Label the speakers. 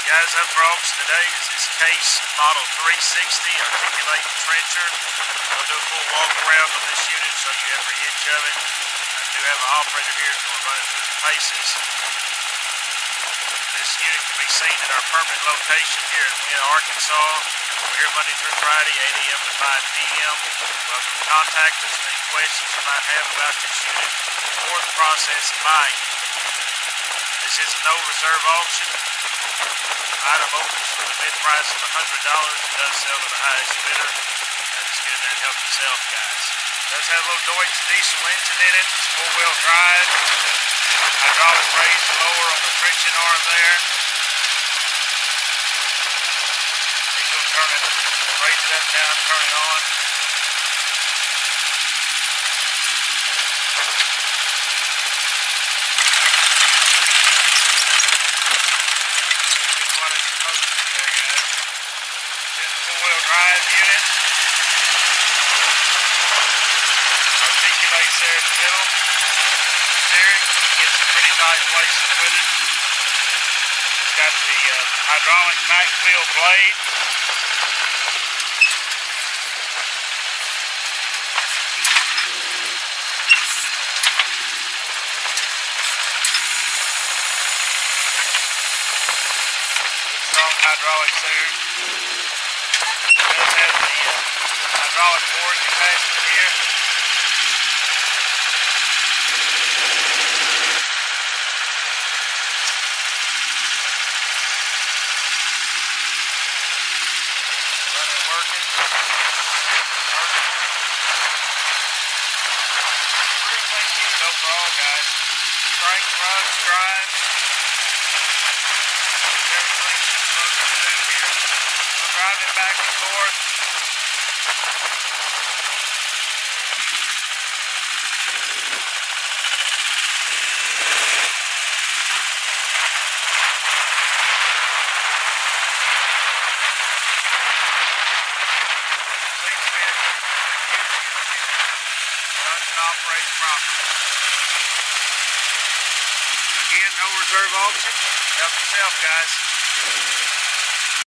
Speaker 1: Guys, up for auction today is this Case Model 360 articulating trencher. I'll do a full walk around on this unit, show you every inch of it. I do have an operator here who's going to run it through the paces. This unit can be seen at our permanent location here in Wynne, Arkansas. We're here Monday through Friday, 8 a.m. to 5 p.m. Welcome to contact us with any questions you might have about this unit or the process of buying it. This is a no reserve auction. Item opens for the bid price of $100 and does sell to the highest bidder. Just get in there and help yourself, guys. It does have a little Deutz diesel engine in it. It's 4-wheel drive. Hydraulic raise and lower on the trenching arm there. He's going to turn it, raise it up, down, turn it on. Drive unit. Articulates there in the middle. Steering, you get some pretty tight places with it. It's got the hydraulic backfill blade. Strong hydraulics there. Does have the hydraulic board attached to here. Running, working. Perfect. Pretty clean unit overall, guys. Strength, runs, drives. Everything it's supposed to do here. We'll drive it back and forth. Runs and operates properly. Again, no reserve auction. Help yourself, guys.